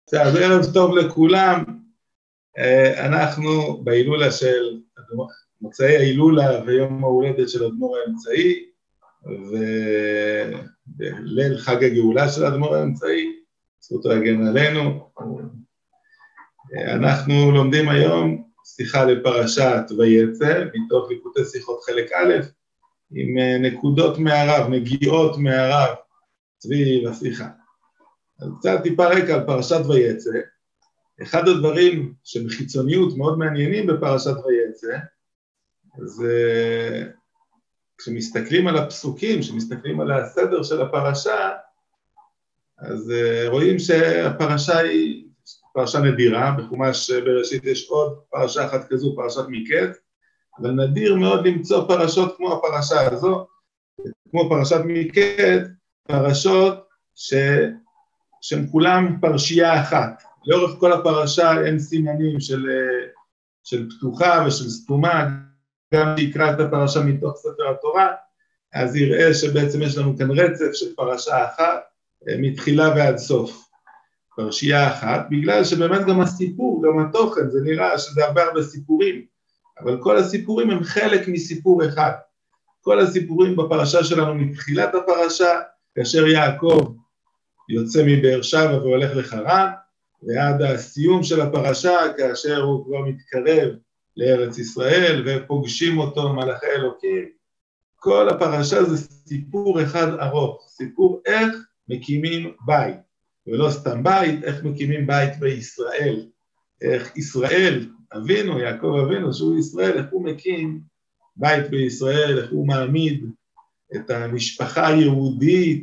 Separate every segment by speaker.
Speaker 1: אז ערב טוב לכולם, אנחנו בהילולה של מוצאי ההילולה ויום ההולדת של אדמו"ר האמצעי, וליל חג הגאולה של אדמו"ר האמצעי, זכותו יגן עלינו. אנחנו לומדים היום שיחה לפרשת ויצא, מתוך ליקוטי שיחות חלק א', עם נקודות מהרב, נגיעות מהרב, סביב השיחה. אז קצת טיפה רקע על פרשת ויצא. אחד הדברים שבחיצוניות מאוד מעניינים בפרשת ויצא, זה כשמסתכלים על הפסוקים, כשמסתכלים על הסדר של הפרשה, אז רואים שהפרשה היא פרשה נדירה, בחומש בראשית יש עוד פרשה אחת כזו, פרשת מקץ, אבל נדיר מאוד למצוא פרשות כמו הפרשה הזו, כמו פרשת מקץ, פרשות שהן כולם פרשייה אחת. לאורך כל הפרשה אין סימנים של פתוחה ושל סתומה, גם שיקרא את הפרשה מתוך ספר התורה, אז יראה שבעצם יש לנו כאן רצף של פרשה אחת, מתחילה ועד סוף. פרשייה אחת, בגלל שבאמת גם הסיפור, גם התוכן, זה נראה שזה הרבה סיפורים, אבל כל הסיפורים הם חלק מסיפור אחד. כל הסיפורים בפרשה שלנו מתחילת הפרשה, כאשר יעקב יוצא מבאר שבע והולך לחרן, ועד הסיום של הפרשה, כאשר הוא כבר מתקרב לארץ ישראל, ופוגשים אותו מלאכי אלוקים. כל הפרשה זה סיפור אחד ארוך, סיפור איך מקימים בית, ולא סתם בית, איך מקימים בית בישראל. איך ישראל, אבינו, יעקב אבינו, שהוא ישראל, איך הוא מקים בית בישראל, איך הוא מעמיד את המשפחה היהודית,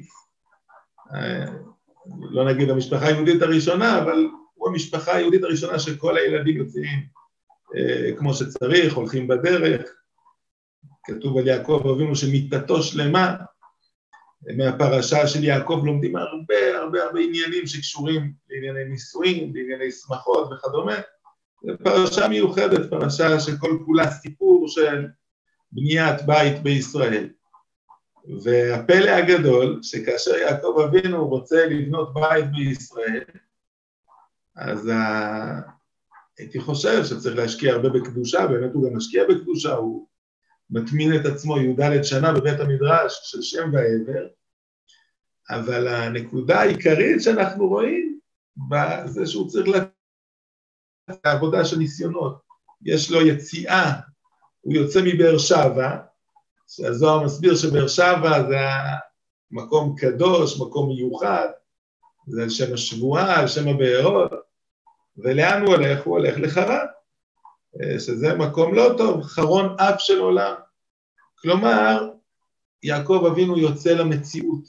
Speaker 1: לא נגיד המשפחה היהודית הראשונה, אבל הוא המשפחה היהודית הראשונה שכל הילדים יוצאים כמו שצריך, הולכים בדרך. כתוב על יעקב אבינו שמיתתו שלמה. מהפרשה של יעקב לומדים הרבה עניינים שקשורים לענייני נישואין, לענייני שמחות וכדומה. זו פרשה מיוחדת, פרשה שכל כולה סיפור של בניית בית בישראל. והפלא הגדול, שכאשר יעקב אבינו רוצה לבנות בית בישראל, אז הייתי חושב שצריך להשקיע הרבה בקדושה, באמת הוא גם משקיע בקדושה, הוא מטמין את עצמו י"ד שנה בבית המדרש של שם ועבר, אבל הנקודה העיקרית שאנחנו רואים, זה שהוא צריך לתת העבודה של ניסיונות. יש לו יציאה, הוא יוצא מבאר שבע, שהזוהר מסביר שבאר שבע זה מקום קדוש, מקום מיוחד, זה על שם השבועה, על שם הבארות, ולאן הוא הולך? הוא הולך לחרן, שזה מקום לא טוב, חרון אף של עולם. כלומר, יעקב אבינו יוצא למציאות,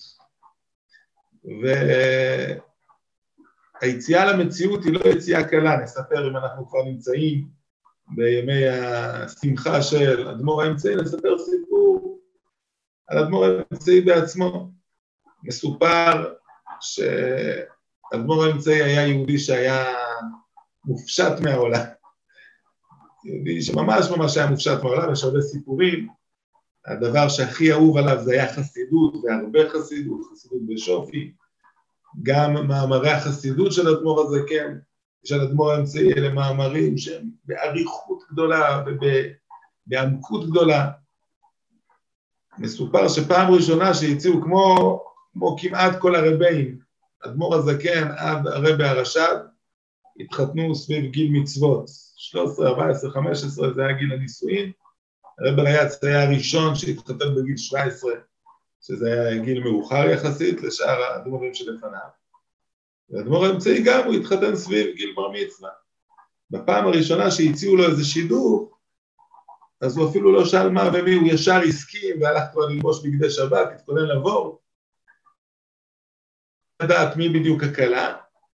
Speaker 1: והיציאה למציאות היא לא יציאה קלה, נספר אם אנחנו כבר נמצאים בימי השמחה של אדמו"ר האמצעי, נספר סיפור על אדמו"ר האמצעי בעצמו. מסופר שאדמו"ר האמצעי היה יהודי שהיה מופשט מהעולם. יהודי שממש היה מופשט מהעולם, יש הרבה סיפורים. הדבר שהכי אהוב עליו זה היה חסידות, והרבה חסידות, חסידות בשופי. גם מאמרי החסידות של אדמו"ר הזקן, של אדמו"ר האמצעי, אלה מאמרים שהם בעריכות גדולה ובעמקות גדולה. מסופר שפעם ראשונה שהציעו כמו כמעט כל הרבים, אדמו"ר הזקן עד הרבי הרש"ד, התחתנו סביב גיל מצוות, 13, 14, 15, זה היה גיל הנישואין. הרבי ריאץ היה הראשון שהתחתן בגיל 17, שזה היה גיל מאוחר יחסית לשאר האדמו"רים שלפניו. והאדמו"ר האמצעי גם הוא התחתן סביב גיל בר מצווה. בפעם הראשונה שהציעו לו איזה שידוך, אז הוא אפילו לא שאל מה ומי, הוא ישר הסכים והלך כבר ללבוש בגדי שבת, התכונן לבוא. לדעת מי בדיוק הכלה,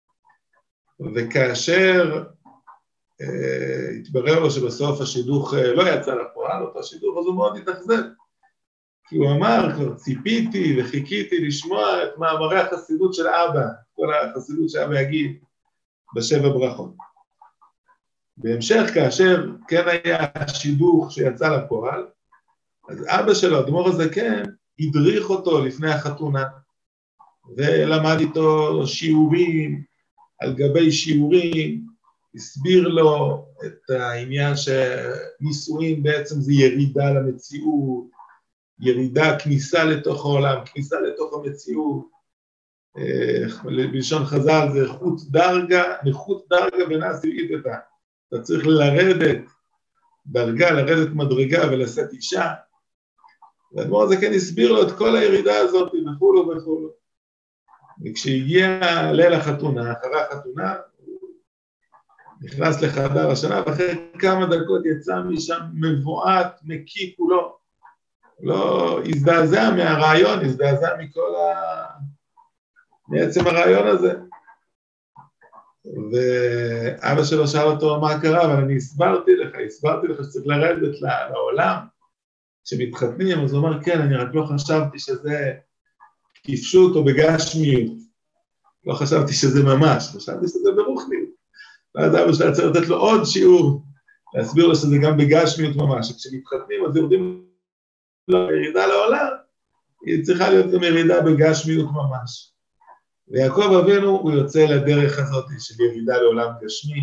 Speaker 1: וכאשר התברר לו שבסוף השידוך לא יצא לפועל, אותו שידוך, אז הוא מאוד התאכזב. כי הוא אמר, כבר ציפיתי וחיכיתי לשמוע את מאמרי החסידות של אבא, כל החסידות שאבא יגיד בשבע ברכות. בהמשך, כאשר כן היה השידוך שיצא לפועל, אז אבא שלו, אדמו"ר הזקן, הדריך אותו לפני החתונה, ולמד איתו שיעורים, על גבי שיעורים, הסביר לו את העניין שנישואים בעצם זה ירידה למציאות, ירידה, כניסה לתוך העולם, כניסה לתוך המציאות, בלשון חז"ל זה נכות דרגה ונעשי איתה, אתה צריך לרדת דרגה, לרדת מדרגה ולשאת אישה, והאדמו"ר הזה כן הסביר לו את כל הירידה הזאת וכולו וכולו. וכשהגיע ליל החתונה, אחרי החתונה, נכנס לחדר השינה, ואחרי כמה דקות יצא משם מבועת, מקיא כולו. לא הזדעזע מהרעיון, הזדעזע מעצם הרעיון הזה. ואבא שלו שאל אותו מה קרה, אבל אני הסברתי לך שצריך לרדת לעולם, כשמתחתנים, אז הוא אומר, כן, אני רק לא חשבתי שזה כפשוט או בגשמיות. לא חשבתי שזה ממש, חשבתי שזה ברוחניות. ואז אבא שלה צריך לתת לו עוד שיעור, להסביר לו שזה גם בגשמיות ממש. כשמתחתנים, אז יורדים לירידה לעולם, היא צריכה להיות גם ירידה בגשמיות ממש. ויעקב אבינו, הוא יוצא לדרך הזאת של ירידה לעולם גשמי,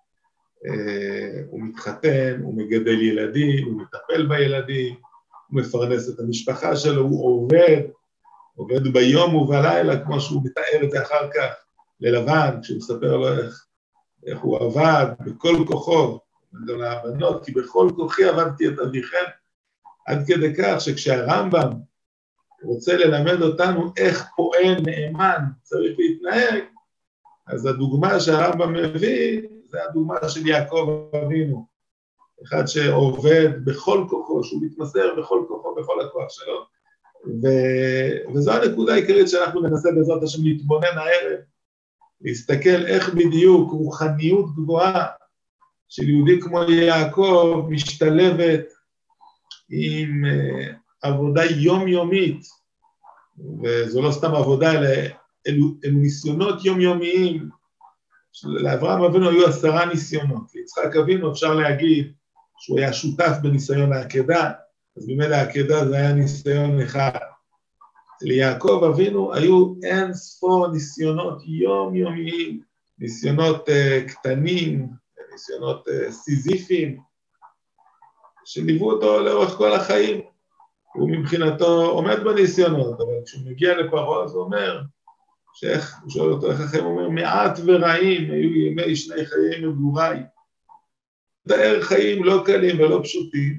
Speaker 1: הוא מתחתן, הוא מגדל ילדים, הוא מטפל בילדים, הוא מפרנס את המשפחה שלו, הוא עובד ביום ובלילה, כמו שהוא מתאר את זה אחר כך ללבן, כשהוא מספר לו איך הוא עבד בכל כוחו, גם לבנות, כי בכל כוחי עבדתי את אביכם, עד כדי כך שכשהרמב"ם רוצה ללמד אותנו איך פועל נאמן צריך להתנהג, אז הדוגמה שהרמב"ם מביא, זה הדוגמה של יעקב אבינו, אחד שעובד בכל כוחו, שהוא מתמסר בכל כוחו, בכל הכוח שלו, וזו הנקודה העיקרית שאנחנו ננסה בעזרת השם להתבונן הערב, להסתכל איך בדיוק רוחניות גבוהה של יהודי כמו יעקב משתלבת עם עבודה יומיומית, וזו לא סתם עבודה, אלו ניסיונות יומיומיים, לאברהם אבינו היו 10 ניסיונות, ליצחק אבינו אפשר להגיד שהוא היה שותף בניסיון העקדה, אז במילא העקדה זה היה ניסיון אחד. ליעקב אבינו היו אין ספור ניסיונות יומיומיים, ניסיונות קטנים, ניסיונות סיזיפיים, שליוו אותו לאורך כל החיים. הוא מבחינתו עומד בניסיונות, אבל כשהוא מגיע לפרעה אז הוא אומר, הוא שואל אותו איך החיים, הוא אומר, מעט ורעים היו ימי שני חיי מגוריי. תאר חיים לא קלים ולא פשוטים,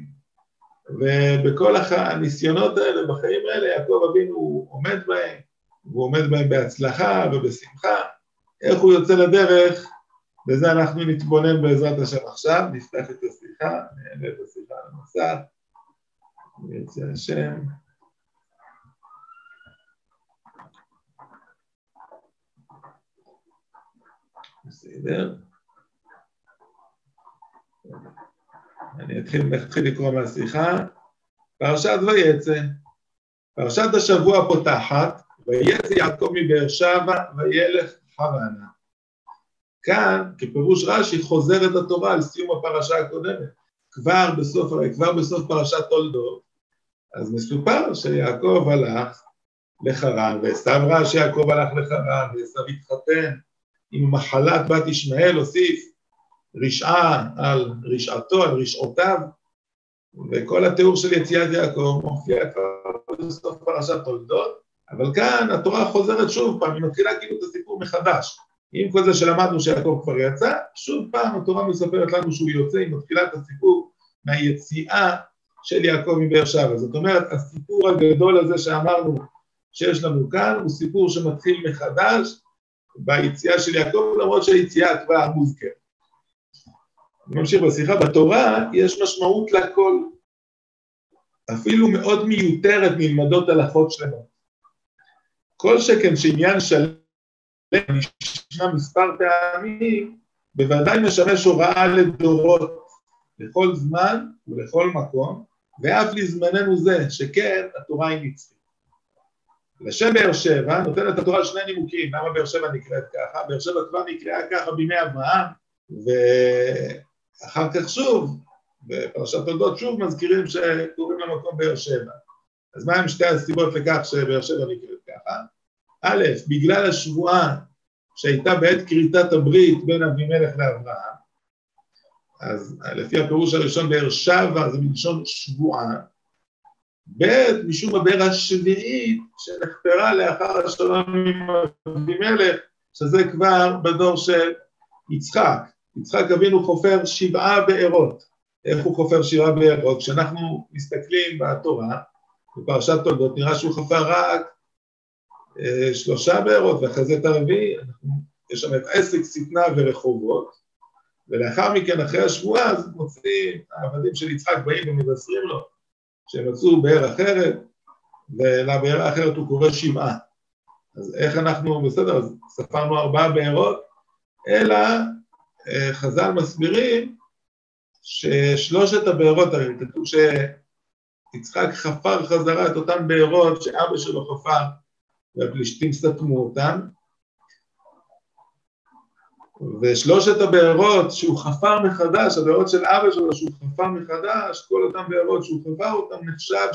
Speaker 1: ובכל הניסיונות האלה, בחיים האלה, יעקב אבינו הוא עומד בהם, והוא עומד בהם בהצלחה ובשמחה. איך הוא יוצא לדרך, בזה אנחנו נתבונן בעזרת השם עכשיו, נפתח את השיחה, נעלה את השיחה על המסך, נרצה השם. בסדר. אני אתחיל לקרוא מהשיחה. פרשת ויצא. פרשת השבוע פותחת, ויצא יעקב מבאר שבע וילך חרנה. כאן, כפירוש רש"י, חוזרת התורה על סיום הפרשה הקודמת. כבר בסוף פרשת תולדות, אז מסופר שיעקב הלך לחרן, ועשיו ראה שיעקב הלך לחרן, ועשיו התחתן עם מחלת בת ישמעאל, הוסיף רשעה על רשעתו, על רשעותיו, וכל התיאור של יציאת יעקב מופיע כבר בסוף פרשת תולדות, אבל כאן התורה חוזרת שוב פעם, היא מתחילה כאילו את הסיפור מחדש. עם כל זה שלמדנו שיעקב כבר יצא, שוב פעם התורה מספרת לנו שהוא יוצא, היא מתחילה את הסיפור מהיציאה של יעקב מבאר שבע. זאת אומרת, הסיפור הגדול הזה שאמרנו שיש לנו כאן, הוא סיפור שמתחיל מחדש ביציאה של יעקב, למרות שהיציאה כבר מוזכרת. אני ממשיך בשיחה, בתורה יש משמעות לכל, אפילו מאוד מיותרת נלמדות הלכות שלמות. כל שכן שעניין שלם נשמע מספר פעמים, בוודאי משמש הוראה לדורות, לכל זמן ולכל מקום, ואף לזמננו זה, שכן התורה היא נצחית. לשם באר שבע נותנת התורה 2 נימוקים, למה באר שבע נקראת ככה? באר שבע כבר נקראה ככה בימי אברהם, ואחר כך שוב, בפרשת תולדות שוב מזכירים שקוראים למקום באר שבע. אז מה הם 2 הסיבות לכך שבאר שבע נקראת ככה? א', בגלל השבועה שהייתה בעת כריתת הברית בין אבימלך לאברהם, אז לפי הפירוש הראשון באר שבע זה מלשון שבועה, ב' משום הבאר השביעית שנחפרה לאחר השלום עם אבימלך, שזה כבר בדור של יצחק. יצחק אבינו חופר 7 בארות. איך הוא חופר 7 בארות? כשאנחנו מסתכלים בתורה, בפרשת תולדות, נראה שהוא חפר רק 3 בארות, ואחרי זה את הרביעי, יש שם את עסק, שטנה ורחובות, ולאחר מכן, אחרי השבועה, אז מוצאים, העבדים של יצחק באים ומבשרים לו, שהם מצאו באר אחרת, ולבאר האחרת הוא קורא 7. אז איך אנחנו, בסדר, אז ספרנו 4 בארות, אלא חז"ל מסבירים ששלושת הבארות, כתוב שיצחק חפר חזרה את אותן בארות שאבא שלו חפר, והפלישתים סתמו אותם, ושלושת הבארות שהוא חפר מחדש, הבארות של אבא שלו שהוא חפר מחדש, כל אותם בארות שהוא חפר אותם, נחשב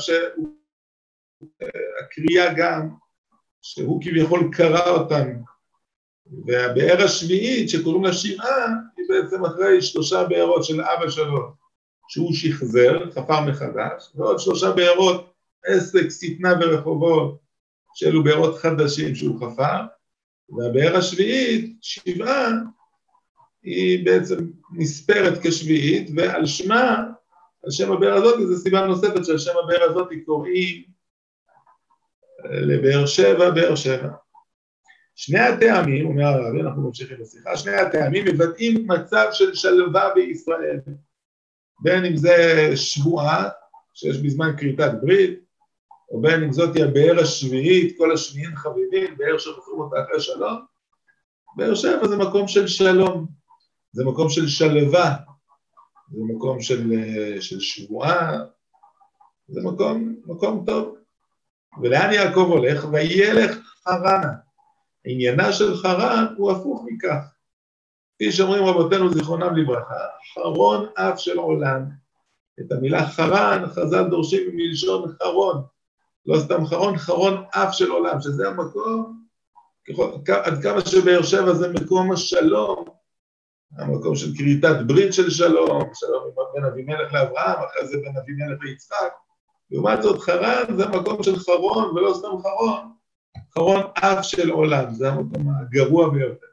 Speaker 1: שהקריאה גם, שהוא כביכול קרא אותם, והבאר השביעית שקוראים לה 7, היא בעצם אחרי 3 בארות של אבא שלו, שהוא שחזר, חפר מחדש, ועוד 3 בארות, עסק, שטנה ורחובות, שאלו בארות חדשים שהוא חפר, והבאר השביעית, 7, היא בעצם נספרת כשביעית, ועל שמה, על שם הבאר הזאת, זו סיבה נוספת שעל שם הבאר הזאת קוראים לבאר שבע, באר שבע. שני הטעמים, אומר הרבי, אנחנו ממשיכים בשיחה, שני הטעמים מבטאים מצב של שלווה בישראל, בין אם זה שבועה, שיש בזמן כריתת ברית, או בין אם זאת היא הבאר השביעית, כל השביעים חביבים, באר שחופרים אותה אחרי שלום, באר שבע זה מקום של שלום, זה מקום של שלווה, זה מקום של שבועה, זה מקום טוב. ולאן יעקב הולך? וילך חרנה. עניינה של חרן הוא הפוך מכך. כפי שאומרים רבותינו זיכרונם לברכה, חרון אף של עולם. את המילה חרן, חז"ל דורשים מלשון חרון. לא סתם חרון, חרון אף של עולם, שזה המקום, עד כמה שבאר שבע זה מקום השלום, המקום של כריתת ברית של שלום, שלום בין אבימלך לאברהם, אחרי זה בין אבימלך ליצחק. לעומת זאת חרן זה מקום של חרון, ולא סתם חרון, חרון אף של עולם, זה המקום הגרוע ביותר.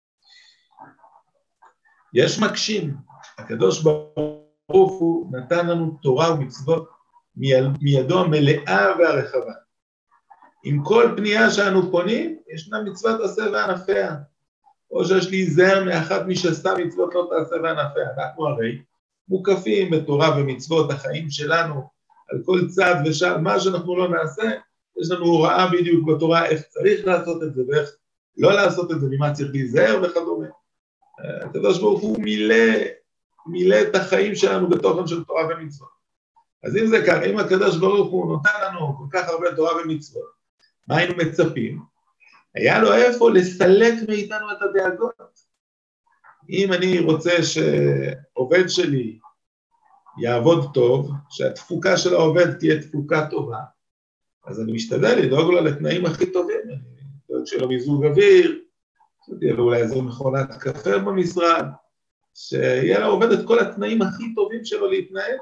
Speaker 1: יש מקשים, הקדוש ברוך הוא נתן לנו תורה ומצוות מידו המלאה והרחבה. עם כל פנייה שאנו פונים, ישנה מצוות עשה וענפיה. או שיש להיזהר מאחת משסה מצוות לא תעשה וענפיה. אנחנו הרי מוקפים בתורה ומצוות החיים שלנו, על כל צעד ושעל, מה שאנחנו לא נעשה, יש לנו הוראה בדיוק בתורה איך צריך לעשות את זה, ואיך לא לעשות את זה, ממה צריך להיזהר וכדומה. הקדוש ברוך הוא מילא את החיים שלנו בתוכן של תורה ומצוות. אז אם זה ככה, אם הקדוש ברוך הוא נותן לנו כל כך הרבה תורה ומצוות, מה היינו מצפים? היה לו איפה לסלק מאיתנו את הדאגות. אם אני רוצה שעובד שלי יעבוד טוב, שהתפוקה של העובד תהיה תפוקה טובה, אז אני משתדל לדאוג לו לתנאים הכי טובים, אני דואג שלו מיזוג אוויר, שתהיה לו אולי איזו מכונת קפה במשרד, שיהיה לו עובד את כל התנאים הכי טובים שלו להתנהל,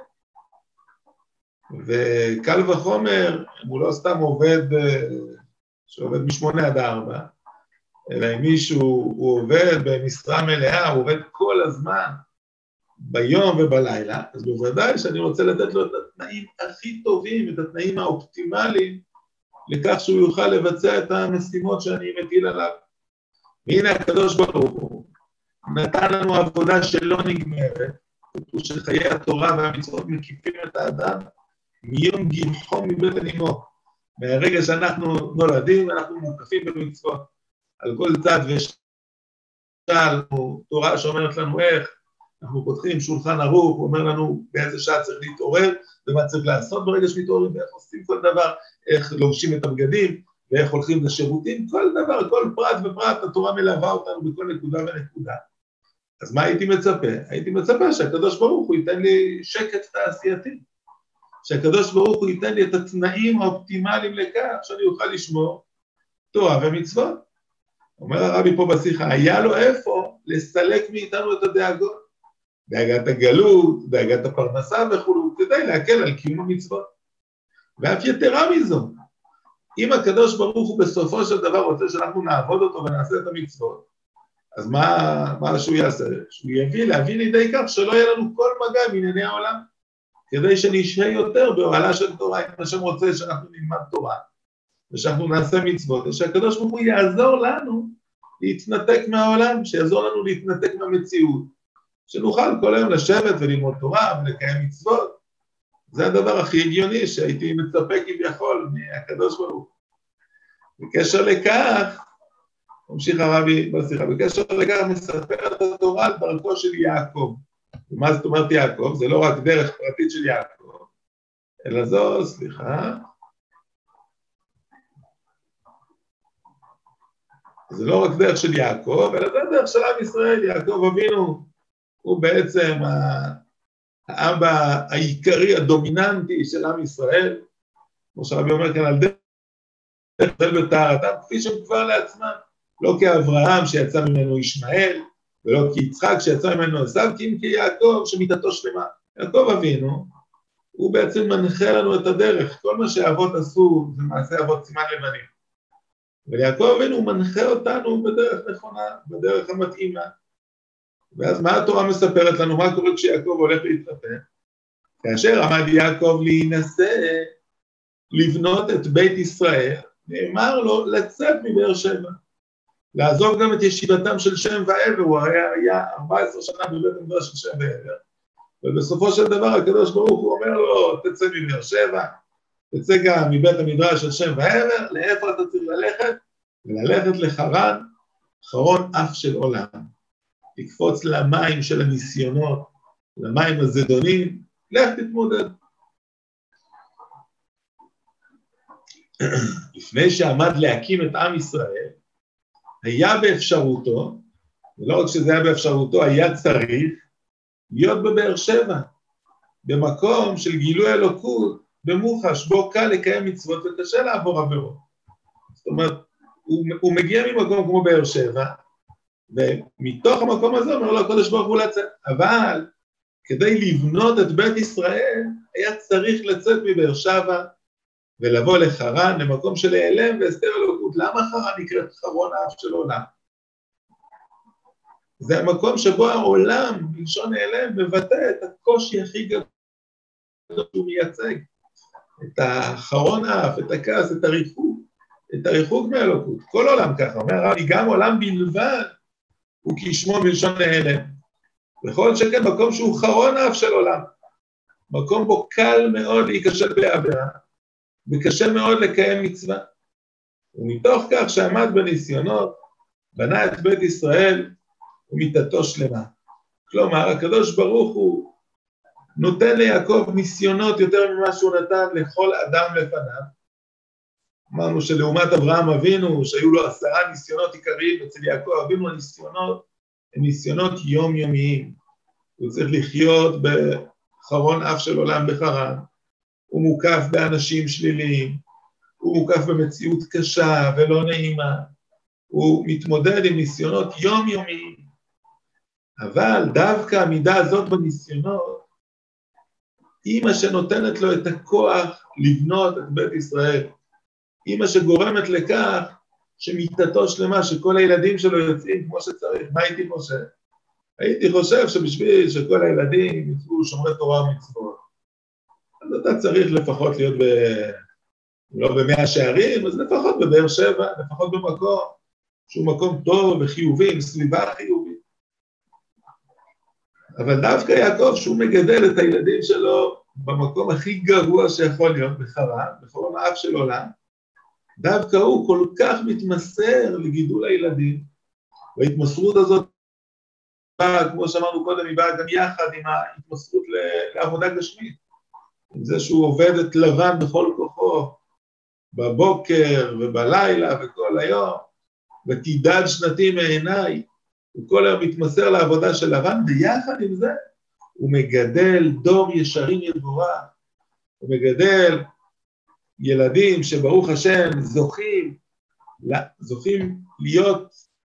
Speaker 1: וקל וחומר, הוא לא סתם עובד, שעובד מ8 עד 4, אלא אם מישהו הוא עובד במשרה מלאה, הוא עובד כל הזמן, ביום ובלילה, אז בוודאי שאני רוצה לתת לו את התנאים הכי טובים, את התנאים האופטימליים, לכך שהוא יוכל לבצע את המשימות שאני מטיל עליו. והנה הקדוש ברוך הוא נתן לנו עבודה שלא נגמרת, שחיי התורה והמצוות מקיפים את האדם, מיום גילחו מבטן אמו. מהרגע שאנחנו נולדים, אנחנו מוקפים במצוות. על כל צד ושעל, תורה שאומרת לנו איך, אנחנו פותחים שולחן ערוך, הוא אומר לנו באיזה שעה צריך להתעורר, ומה צריך לעשות ברגע שמתעוררים, ואיך עושים כל דבר, איך לובשים את הבגדים, ואיך הולכים לשירותים, כל דבר, כל פרט ופרט, התורה מלווה אותנו בכל נקודה ונקודה. אז מה הייתי מצפה? הייתי מצפה שהקדוש ברוך הוא ייתן לי שקט תעשייתי, שהקדוש ברוך הוא ייתן לי את התנאים האופטימליים לכך, שאני אוכל לשמור תורה ומצוות. אומר הרבי פה בשיחה, היה לו איפה לסלק מאיתנו את הדאגות, דאגת הגלות, דאגת הפרנסה וכו', כדי להקל על קיום המצוות. ואף יתרה מזו, אם הקדוש ברוך הוא בסופו של דבר רוצה שאנחנו נעבוד אותו ונעשה את המצוות, אז מה שהוא יעשה? שהוא להביא לידי כך שלא יהיה לנו כל מגע עם ענייני העולם, כדי שנשהה יותר באוהלה של תורה, אם השם רוצה שאנחנו נלמד תורה, ושאנחנו נעשה מצוות, ושהקדוש ברוך הוא יעזור לנו להתנתק מהעולם, שיעזור לנו להתנתק מהמציאות, שנוכל כל היום לשבת וללמוד תורה ולקיים מצוות. זה הדבר הכי הגיוני שהייתי מצפה כביכול מהקדוש ברוך הוא. בקשר לכך, ממשיך הרבי בשיחה, בקשר לכך מספרת התורה על דרכו של יעקב. ומה זאת אומרת יעקב? זה לא רק דרך פרטית של יעקב, אלא זו, סליחה, זה לא רק דרך של יעקב, אלא זה דרך של עם ישראל. יעקב אבינו הוא בעצם האבא העיקרי, הדומיננטי של עם ישראל, כמו שהרבי אומר כאן, על דרך בטהרתם, כפי שהם כבר לעצמם, לא כאברהם שיצא ממנו ישמעאל, ולא כיצחק שיצא ממנו עשיו, כי אם כיעקב שמיתתו שלמה. יעקב אבינו, הוא בעצם מנחה לנו את הדרך, כל מה שהאבות עשו זה מעשה אבות סימן לבנים. ויעקב אבינו מנחה אותנו בדרך נכונה, בדרך המתאימה. ואז מה התורה מספרת לנו? מה קורה כשיעקב הולך להתחתן? כאשר עמד יעקב להינשא, לבנות את בית ישראל, נאמר לו לצאת מבאר שבע, לעזוב גם את ישיבתם של שם ועבר, הוא הרי היה 14 שנה בבית המדרש של שם ועבר, ובסופו של דבר הקדוש ברוך הוא אומר לו, תצא מבאר שבע, תצא גם מבית המדרש של שם ועבר, לאיפה אתה צריך ללכת? וללכת לחרן, חרון אף של עולם, לקפוץ למים של הניסיונות, למים הזדונים, לך תתמודד. לפני שעמד להקים את עם ישראל, היה באפשרותו, ולא רק שזה היה באפשרותו, היה צריך להיות בבאר שבע, במקום של גילוי אלוקות, במוחש, בו קל לקיים מצוות וקשה לעבור עבירות. זאת אומרת, הוא מגיע ממקום כמו באר שבע, ומתוך המקום הזה אומר לו הקדוש ברוך הוא לצאת, אבל כדי לבנות את בית ישראל, היה צריך לצאת מבאר שבע, ולבוא לחרן, למקום של העלם והסתר אלוקות. למה חרן נקראת חרון האף של עולם? זה המקום שבו העולם, בלשון העלם, מבטא את הקושי הכי גדול שהוא מייצג. את החרון האף, את הכעס, את הריחוק מהאלוקות. כל עולם ככה, אומר הרבי, גם עולם בלבד, הוא כשמו בלשון העלם. בכל שכן, מקום שהוא חרון האף של עולם. מקום בו קל מאוד להיכשל בעבירה. וקשה מאוד לקיים מצווה. ומתוך כך שעמד בניסיונות, בנה את בית ישראל ומיתתו שלמה. כלומר, הקדוש ברוך הוא נותן ליעקב ניסיונות יותר ממה שהוא נתן לכל אדם לפניו. אמרנו שלעומת אברהם אבינו, שהיו לו 10 ניסיונות עיקריים, אצל יעקב אבינו הניסיונות הם ניסיונות יומיומיים. הוא צריך לחיות בחרון אף של עולם בחרן, הוא מוקף באנשים שליליים, הוא מוקף במציאות קשה ולא נעימה, הוא מתמודד עם ניסיונות יומיומיים, אבל דווקא המידה הזאת בניסיונות, היא מה שנותנת לו את הכוח לבנות את בית ישראל, היא מה שגורמת לכך שמיתתו שלמה, שכל הילדים שלו יוצאים כמו שצריך. מה הייתי חושב? הייתי חושב שבשביל שכל הילדים יצאו שומרי תורה ומצוות, אז אתה צריך לפחות להיות לא ב100 שערים, אז לפחות בבאר שבע, לפחות במקום שהוא מקום טוב וחיובי, עם סביבה חיובית. אבל דווקא יעקב, שהוא מגדל את הילדים שלו במקום הכי גרוע שיכול להיות, בחרון האף של עולם, דווקא הוא כל כך מתמסר לגידול הילדים, וההתמסרות הזאת, כמו שאמרנו קודם, היא באה גם יחד עם ההתמסרות לעבודה גשמית. עם זה שהוא עובד את לבן בכל כוחו, בבוקר ובלילה וכל היום, ותידד שנתי מעיניי, הוא כל היום מתמסר לעבודה של לבן, ויחד עם זה הוא מגדל דור ישרים יבורך, הוא מגדל ילדים שברוך השם זוכים להיות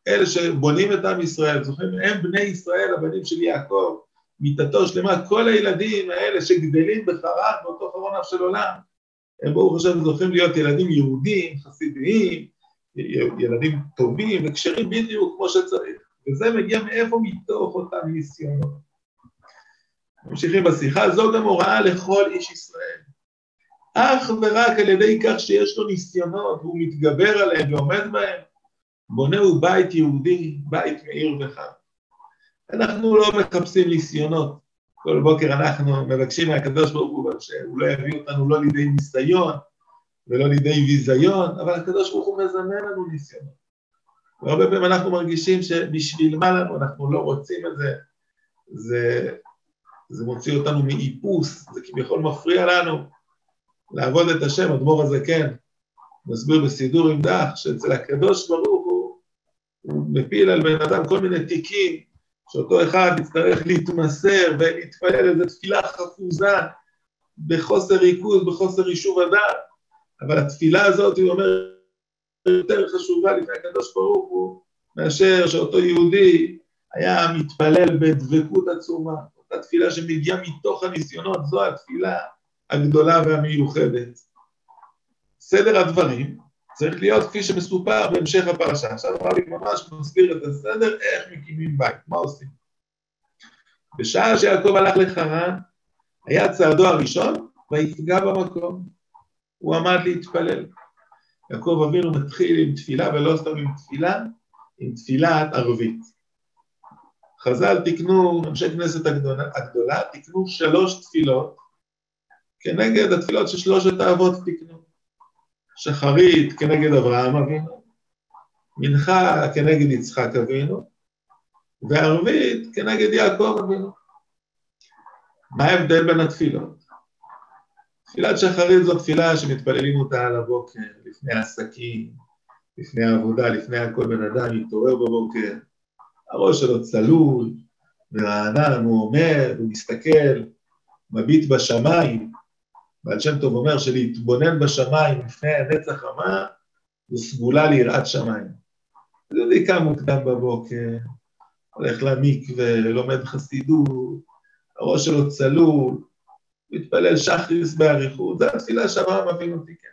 Speaker 1: אלה שבונים את עם ישראל, זוכרים, הם בני ישראל, הבנים של יעקב, מיתתו שלמה, כל הילדים האלה שגדלים בחרן, באותו חרון אף של עולם, הם ברוך השם זוכים להיות ילדים יהודים, חסידיים, ילדים טובים וקשרים בדיוק כמו שצריך. וזה מגיע מאיפה? מתוך אותם ניסיונות. ממשיכים בשיחה, זו גם הוראה לכל איש ישראל. אך ורק על ידי כך שיש לו ניסיונות, והוא מתגבר עליהם ועומד בהם, בונהו בית יהודי, בית מאיר וחם. אנחנו לא מחפשים ניסיונות. כל בוקר אנחנו מבקשים מהקדוש ברוך הוא שהוא לא יביא אותנו לא לידי ניסיון ולא לידי ביזיון, אבל הקדוש ברוך הוא מזמן לנו ניסיונות. והרבה פעמים אנחנו מרגישים שבשביל מה לנו, אנחנו לא רוצים את זה, זה מוציא אותנו מאיפוס, זה כביכול מפריע לנו לעבוד את השם. אדמו"ר הזקן מסביר בסידור עם דח, שאצל הקדוש ברוך הוא מפיל על בן אדם כל מיני תיקים, שאותו אחד יצטרך להתמסר ולהתפלל איזו תפילה חפוזה, בחוסר ריכוז, בחוסר יישוב הדעת, אבל התפילה הזאת, הוא אומר, יותר חשובה לפני הקדוש ברוך הוא, מאשר שאותו יהודי היה מתפלל בדבקות עצומה. אותה תפילה שמגיעה מתוך הניסיונות, זו התפילה הגדולה והמיוחדת. סדר הדברים צריך להיות כפי שמסופר בהמשך הפרשה. עכשיו הרבי ממש מסביר את הסדר, איך מקימים בית, מה עושים. בשעה שיעקב הלך לחרן, היה צעדו הראשון, ויפגע במקום. הוא עמד להתפלל. יעקב אבינו מתחיל עם תפילה, ולא סתם עם תפילה, עם תפילת ערבית. חז"ל תקנו, אנשי כנסת הגדולה, תקנו 3 תפילות, כנגד התפילות ששלושת האבות תקנו. שחרית כנגד אברהם אבינו, מנחה כנגד יצחק אבינו, וערבית כנגד יעקב אבינו. מה ההבדל בין התפילות? תפילת שחרית זו תפילה שמתפללים אותה על הבוקר, לפני העסקים, לפני העבודה, לפני הכל בן אדם, מתעורר בבוקר, הראש שלו צלול, ורענן, הוא אומר, הוא מסתכל, מביט בשמיים, ועל שם טוב אומר שלהתבונן בשמיים לפני הנצח המה, זו סגולה ליראת שמיים. זה יודעי קם מוקדם בבוקר, הולך למקווה, לומד חסידות, הראש שלו צלול, מתפלל שחריס בעריכות, זו התפילה שאברהם אבינו תיקן.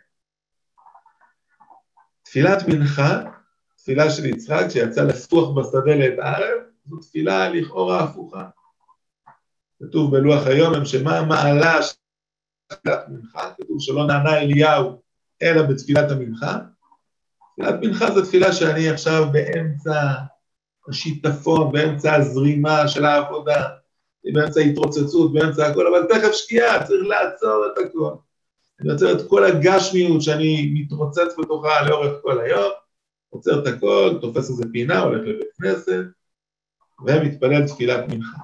Speaker 1: תפילת מנחה, תפילה של יצחק, שיצא לסוח בשדה לעת ערב, זו תפילה לכאורה הפוכה. כתוב בלוח היום, שמה המעלה של תפילת מנחה, כתוב שלא נענה אליהו, אלא בתפילת המנחה. תפילת מנחה זו תפילה שאני עכשיו באמצע השיטפון, באמצע הזרימה של העבודה, באמצע ההתרוצצות, באמצע הכל, אבל תכף שקיעה, צריך לעצור את הכל. אני עוצר את כל הגשמיות שאני מתרוצץ בתוכה לאורך כל היום, עוצר את הכל, תופס איזה פינה, הולך לבית כנסת, ומתפלל תפילת מנחה.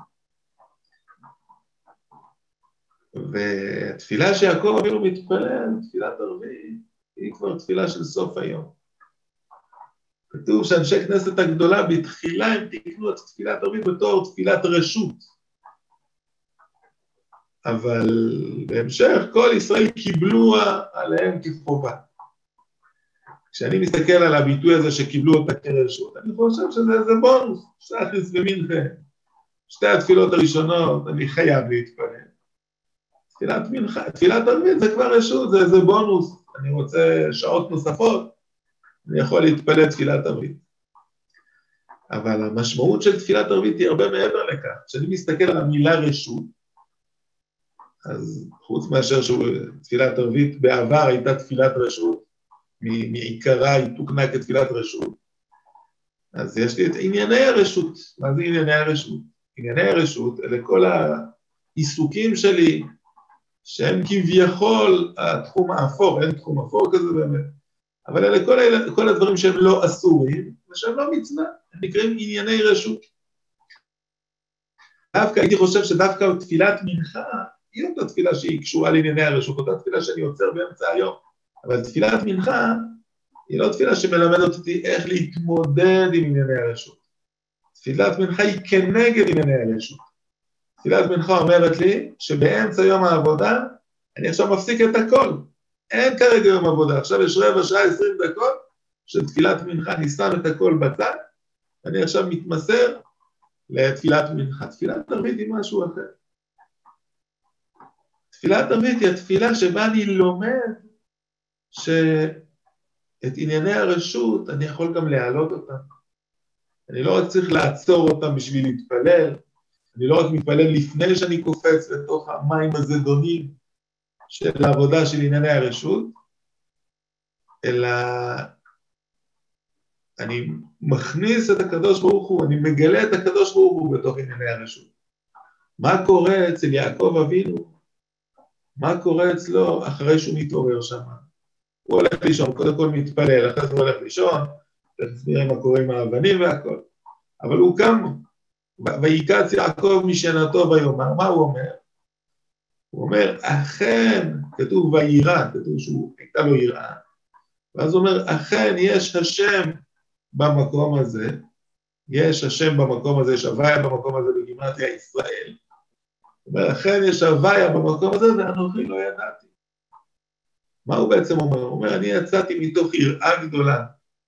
Speaker 1: והתפילה שיעקב אבינו מתפלל, תפילת ערבית, היא כבר תפילה של סוף היום. כתוב שאנשי כנסת הגדולה בתחילה הם תקנו את תפילת ערבית בתור תפילת רשות. אבל בהמשך כל ישראל קיבלו עליהם כחובה. כשאני מסתכל על הביטוי הזה שקיבלו אותה כרשות, אני חושב שזה בונוס, שחריס ומנחה. שתי התפילות הראשונות אני חייב להתפלל. תפילת מנחה, תפילת ערבית זה כבר רשות, זה בונוס. אני רוצה שעות נוספות, אני יכול להתפלל תפילת ערבית. אבל המשמעות של תפילת ערבית היא הרבה מעבר לכך. כשאני מסתכל על המילה רשות, אז חוץ מאשר שתפילת ערבית בעבר הייתה תפילת רשות, מעיקרה היא תוקנה כתפילת רשות, אז יש לי את ענייני הרשות. מה זה ענייני הרשות? ענייני הרשות אלה כל העיסוקים שלי, שהם כביכול התחום האפור, אין תחום אפור כזה באמת, אבל אלה כל הדברים שהם לא אסורים, ושהם לא מצווה, הם נקראים ענייני רשות. דווקא הייתי חושב שדווקא תפילת מנחה, היא אותה תפילה שהיא קשורה לענייני הרשות, אותה תפילה שאני עוצר באמצע היום, אבל תפילת מנחה היא לא תפילה שמלמדת אותי איך להתמודד עם ענייני הרשות. תפילת מנחה היא כנגד ענייני הרשות. תפילת מנחה אומרת לי שבאמצע יום העבודה אני עכשיו מפסיק את הכל. אין כרגע יום עבודה, עכשיו יש רבע שעה 20 דקות של תפילת מנחה, אני שם את הכל בצד, אני עכשיו מתמסר לתפילת מנחה. תפילת ערבית היא משהו אחר. תפילת ערבית היא התפילה שבה אני לומד שאת ענייני הרשות אני יכול גם להעלות אותם. אני לא רק צריך לעצור אותם בשביל להתפלל, אני לא רק מתפלל לפני שאני קופץ לתוך המים הזדונים של העבודה של ענייני הרשות, אלא אני מכניס את הקדוש ברוך הוא, אני מגלה את הקדוש ברוך הוא בתוך ענייני הרשות. מה קורה אצל יעקב אבינו? מה קורה אצלו אחרי שהוא מתעורר שם? הוא הולך לישון, קודם כל מתפלל, אחרי זה הוא הולך לישון, נראה מה קורה עם האבנים והכל. אבל הוא קם, ויקץ יעקב משנתו ויאמר, מה הוא אומר? הוא אומר, אכן, כתוב וירא, כתוב שהוא הייתה לו יראה, ואז הוא אומר, אכן יש השם במקום הזה, יש השם במקום הזה, יש הוויה במקום הזה בגימטריה ישראל. הוא אומר, אכן יש הוויה במקום הזה, ואנוכי לא ידעתי. מה הוא בעצם אומר? הוא אומר, אני יצאתי מתוך יראה גדולה.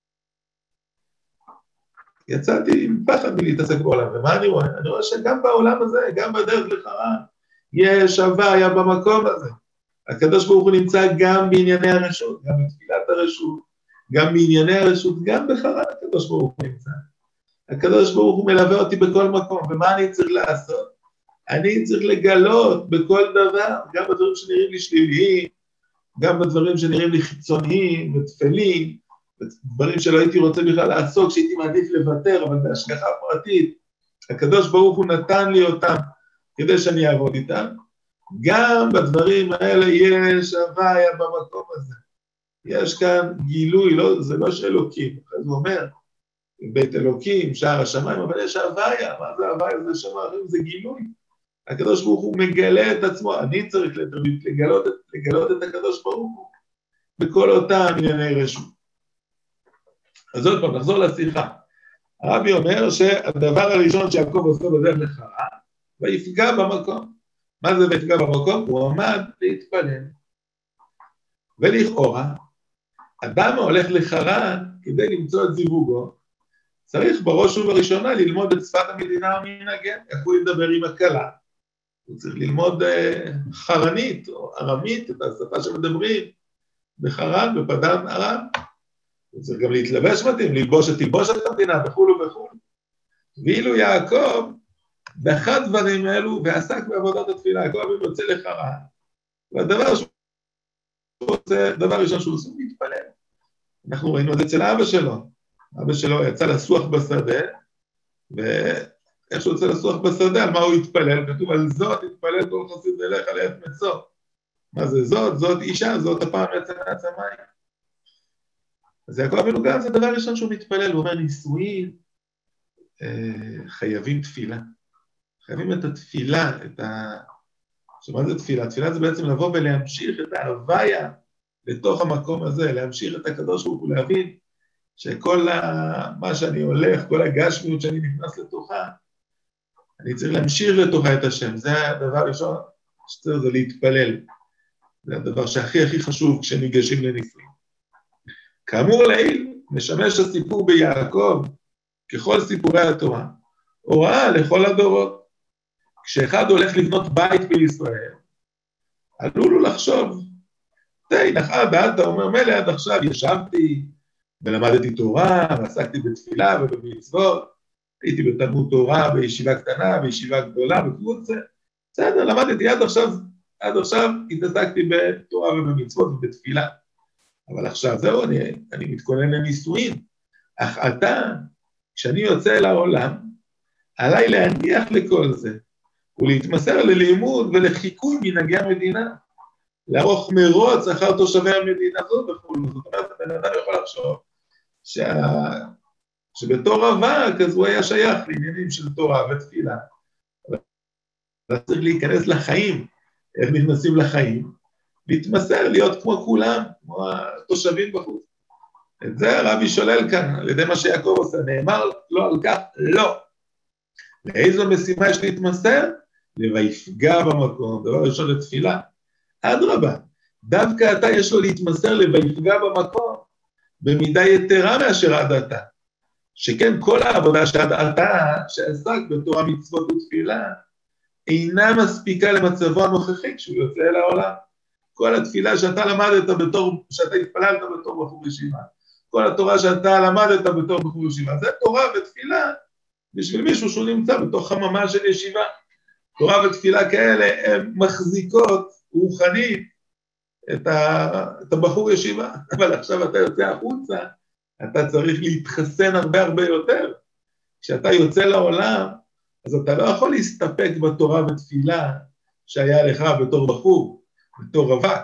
Speaker 1: יצאתי עם פחד מלהתעסק בעולם, ומה אני רואה? אני רואה שגם בעולם הזה, גם בדרך לחרן, יש הוויה במקום הזה. הקדוש ברוך הוא נמצא גם בענייני הרשות, גם בתפילת הרשות, גם בענייני הרשות, גם בחרן הקדוש ברוך הוא נמצא. הקדוש ברוך הוא מלווה אותי בכל מקום, ומה אני צריך לעשות? אני צריך לגלות בכל דבר, גם בדברים שנראים לי שליליים, גם בדברים שנראים לי חיצוניים ותפלים, דברים שלא הייתי רוצה בכלל לעסוק, שהייתי מעדיף לוותר, אבל בהשגחה פרטית, הקדוש ברוך הוא נתן לי אותם, כדי שאני אעבוד איתם. גם בדברים האלה יש הוויה במקום הזה. יש כאן גילוי, לא, זה לא שאלוקים, אז הוא אומר, בית אלוקים, שער השמיים, אבל יש הוויה, מה זה הוויה? זה שמיים, זה גילוי. הקדוש ברוך הוא מגלה את עצמו, אני צריך לגלות את הקדוש ברוך הוא, בכל אותם ענייני רשות. אז עוד פעם, נחזור לשיחה. הרבי אומר שהדבר הראשון שיעקב עושה בדרך לחרן, ויפגע במקום. מה זה ויפגע במקום? הוא עמד להתפלל. ולכאורה, אדם הולך לחרן כדי למצוא את זיווגו, צריך בראש ובראשונה ללמוד את שפת המדינה ומנהגיה, איך הוא ידבר עם הכלה. הוא צריך ללמוד חרנית או ארמית, את השפה שמדברים בחרן, בפדן ארם. הוא צריך גם להתלבש מתאים, תלבוש את המדינה וכולו וכולו. ואילו יעקב דחה דברים אלו ועסק בעבודת התפילה, יעקב אבינו יוצא לחרן, והדבר שהוא עושה, דבר ראשון שהוא עושה, הוא מתפלל. אנחנו ראינו את זה אצל אבא שלו. אבא שלו יצא לסוח בשדה, ואיך שהוא יוצא לסוח בשדה, על מה הוא התפלל? כתוב על זאת, התפלל כל חסיד אליך לעת מצוא. מה זה זאת? זאת אישה, זאת הפעם יצא מהשמיים. אז יעקב אבינו גם זה דבר ראשון שהוא מתפלל, הוא אומר נישואין, חייבים תפילה. חייבים את התפילה, שמה זה תפילה? תפילה זה בעצם לבוא ולהמשיך את ההוויה לתוך המקום הזה, להמשיך את הקדוש ברוך הוא, להבין שכל מה שאני הולך, כל הגשמיות שאני נכנס לתוכה, אני צריך להמשיך לתוכה את השם. זה הדבר הראשון שצריך זה להתפלל. זה הדבר שהכי הכי חשוב כשניגשים לנישואים. כאמור לעיל, משמש הסיפור ביעקב, ככל סיפורי התורה, הוראה לכל הדורות. כשאחד הולך לבנות בית בישראל, עלול הוא לחשוב, אתה אומר, מלא עד עכשיו ישבתי ולמדתי תורה, ועסקתי בתפילה ובמצוות, הייתי בתלמוד תורה, בישיבה קטנה, בישיבה גדולה, וכבוד זה, בסדר, למדתי עד עכשיו התעסקתי בתורה ובמצוות ובתפילה. אבל עכשיו זהו, אני מתכונן לנישואין. אך אתה, כשאני יוצא אל העולם, עליי להניח לכל זה, ולהתמסר ללימוד ולחיקוי מנהגי המדינה, לערוך מרוץ אחר תושבי המדינה הזאת וכו'. זאת אומרת, בן אדם יכול לחשוב שבתור רווק, אז הוא היה שייך לעניינים של תורה ותפילה. אבל צריך להיכנס לחיים, איך נכנסים לחיים, להתמסר, להיות כמו כולם, כמו התושבים בחוץ. את זה הרבי שולל כאן, על ידי מה שיעקב עושה, נאמר לו על כך, לא. לאיזו משימה יש להתמסר? ויפגע במקום, דבר ראשון לתפילה. אדרבה, דווקא אתה יש לו להתמסר ויפגע במקום, במידה יתרה מאשר עד עתה. שכן כל העבודה שאתה שעסק בתורה מצוות ותפילה, אינה מספיקה למצבו הנוכחי כשהוא יוצא אל העולם. כל התפילה שאתה למדת שאתה התפללת בתור בחור ישיבה, כל התורה שאתה למדת בתור בחור ישיבה, זה תורה ותפילה בשביל מישהו שהוא נמצא בתוך חממה של ישיבה. תורה ותפילה כאלה הן מחזיקות רוחנית את הבחור ישיבה, אבל עכשיו אתה יוצא החוצה, אתה צריך להתחסן הרבה הרבה יותר. כשאתה יוצא לעולם, אז אתה לא יכול להסתפק בתורה ותפילה שהיה לך בתור בחור, בתור רווק.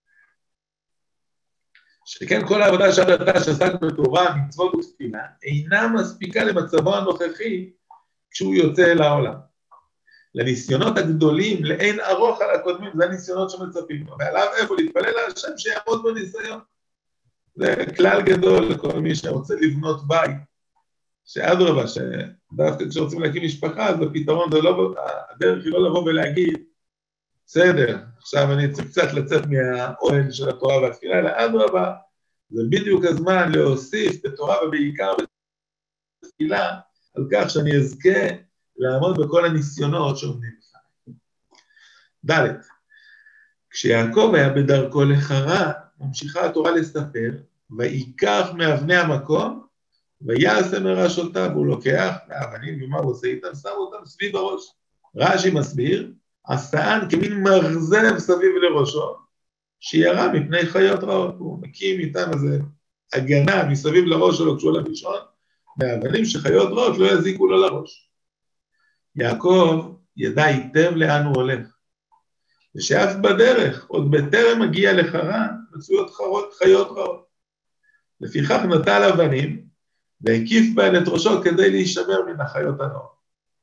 Speaker 1: שכן כל העבודה שאתה שעסק בתורה, מצוות ותפילה, אינה מספיקה למצבו הנוכחי כשהוא יוצא אל העולם. לניסיונות הגדולים, לאין ארוך על הקודמים, זה הניסיונות שמצפים לו, ועליו איפה להתפלל להשם שיעמוד בניסיון. זה כלל גדול לכל מי שרוצה לבנות בית, שאדרבה, שדווקא כשרוצים להקים משפחה, אז הפתרון זה לא, הדרך היא לא לבוא ולהגיד, בסדר, עכשיו אני צריך קצת לצאת מהאוהל של התורה והתפילה, אלא אדרבה, זה בדיוק הזמן להוסיף בתורה ובעיקר בתפילה, על כך שאני אזכה לעמוד בכל הניסיונות שעומדים בפניי. ד' כשיעקב היה בדרכו לחרן, ממשיכה התורה לספר, ויקח מאבני המקום, ויעשה מראשותיו, והוא לוקח מהאבנים, ומה הוא עושה איתם? שם אותם סביב הראש. רש"י מסביר, עשאן כמין מרזב סביב לראשו, שירה מפני חיות רעות. הוא מקים איתם איזה הגנה מסביב לראש שלו כשהוא הולך לישון, מהאבנים שחיות רעות לא יזיקו לו לראש. יעקב ידע היטב לאן הוא הולך, ושאף בדרך, עוד בטרם מגיע לחרן, מצויות חיות רעות. לפיכך נטל אבנים, והקיף בהן את ראשו כדי להישמר מן החיות הרעות.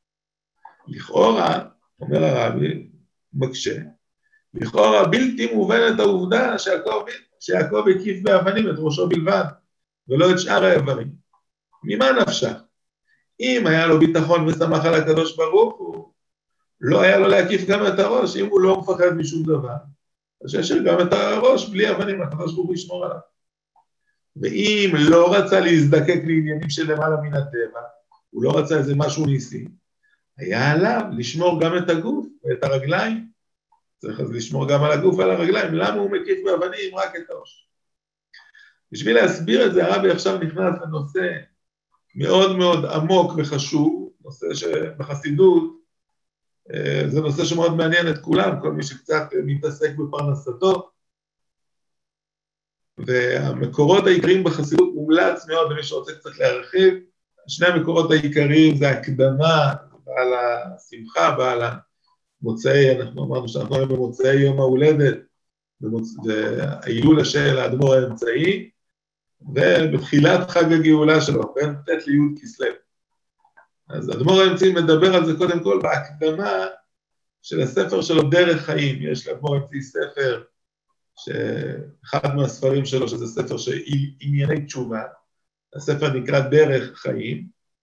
Speaker 1: לכאורה, אומר הרבי, מקשה, לכאורה בלתי מובנת העובדה שיעקב הקיף באבנים את ראשו בלבד, ולא את שאר האיברים. ממה נפשך? אם היה לו ביטחון ושמח על הקדוש ברוך הוא, לא היה לו להקיף גם את הראש, אם הוא לא מפחד משום דבר, אז שישאיר גם את הראש בלי אבנים, הקדוש ברוך הוא ישמור עליו. ואם לא רצה להזדקק לעניינים של למעלה מן הטבע, הוא לא רצה איזה משהו ניסי, היה עליו לשמור גם את הגוף ואת הרגליים. צריך אז לשמור גם על הגוף ועל הרגליים. למה הוא מקיף באבנים רק את הראש? בשביל להסביר את זה, הרבי עכשיו נכנס לנושא מאוד מאוד עמוק וחשוב, נושא שבחסידות, זה נושא שמאוד מעניין את כולם, כל מי שקצת מתעסק בפרנסתו, והמקורות העיקריים בחסידות מומלץ מאוד למי שרוצה קצת להרחיב. שני המקורות העיקריים זה הקדמה ועל השמחה ועל המוצאי, אנחנו אמרנו שאנחנו היום במוצאי יום ההולדת, וההילולה של האדמו"ר האמצעי, ובתחילת חג הגאולה שלו, בין ט' לי' כסלו. אז האדמו"ר האמצעי מדבר על זה קודם כל בהקדמה של הספר שלו דרך חיים. יש לאדמו"ר האמצעי ספר, שאחד מהספרים שלו, שזה ספר של ענייני תשובה, הספר נקרא דרך חיים,